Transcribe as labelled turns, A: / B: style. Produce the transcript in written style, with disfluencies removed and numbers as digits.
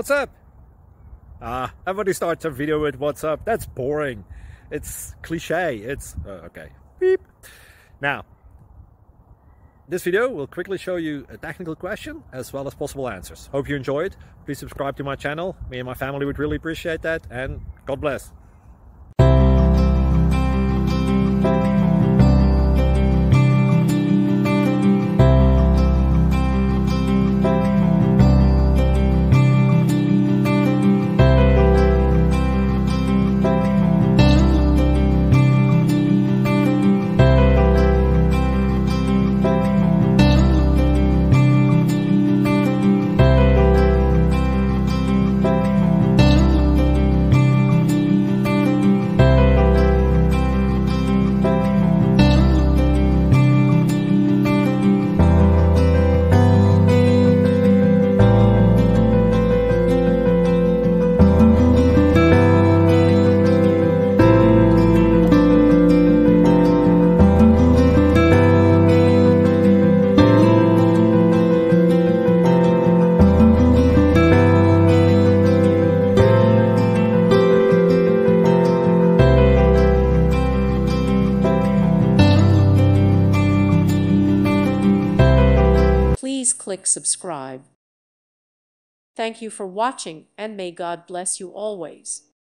A: What's up? Everybody starts a video with what's up. That's boring. It's cliche. It's okay. Beep. Now, this video will quickly show you a technical question as well as possible answers. Hope you enjoyed. Please subscribe to my channel. Me and my family would really appreciate that, and God bless.
B: Please click subscribe. Thank you for watching, and may God bless you always.